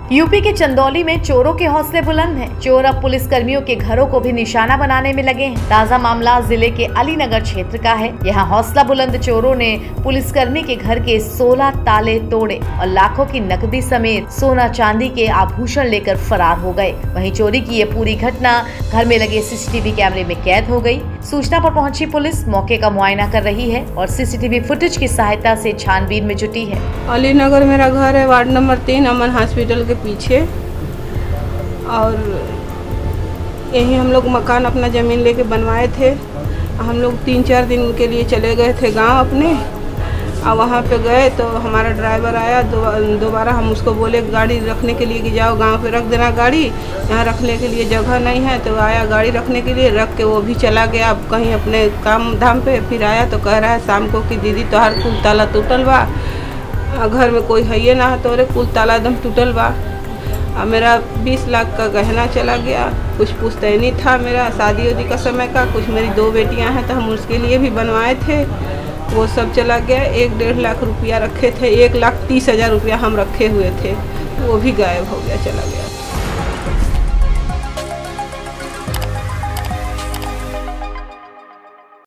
UP के चंदौली में चोरों के हौसले बुलंद हैं। चोर अब पुलिस कर्मियों के घरों को भी निशाना बनाने में लगे हैं। ताजा मामला जिले के अलीनगर क्षेत्र का है। यहाँ हौसला बुलंद चोरों ने पुलिसकर्मी के घर के 16 ताले तोड़े और लाखों की नकदी समेत सोना चांदी के आभूषण लेकर फरार हो गए। वहीं चोरी की ये पूरी घटना घर में लगे सीसीटीवी कैमरे में कैद हो गई। सूचना पर पहुंची पुलिस मौके का मुआयना कर रही है और सीसीटीवी फुटेज की सहायता से छानबीन में जुटी है। अलीनगर मेरा घर है, वार्ड नंबर 3 अमन हॉस्पिटल के पीछे। और यहीं हम लोग मकान अपना ज़मीन लेके बनवाए थे। हम लोग 3-4 दिन के लिए चले गए थे गांव अपने। और वहाँ पे गए तो हमारा ड्राइवर आया। दोबारा हम उसको बोले गाड़ी रखने के लिए कि जाओ गांव पे रख देना गाड़ी, यहाँ रखने के लिए जगह नहीं है। तो आया गाड़ी रखने के लिए, रख के वो भी चला गया अब कहीं अपने काम धाम पे। फिर आया तो कह रहा है शाम को कि दीदी तोहार कुल ताला टूटल बा, घर में कोई है ना, तो अरे कुल ताला एकदम टूटल बा। और मेरा 20 लाख का गहना चला गया। कुछ पुश्तैनी था मेरा शादी उदी का समय का, कुछ मेरी 2 बेटियां हैं तो हम उसके लिए भी बनवाए थे, वो सब चला गया। 1-1.5 लाख रुपया रखे थे, 1,30,000 रुपया हम रखे हुए थे, वो भी गायब हो गया, चला गया।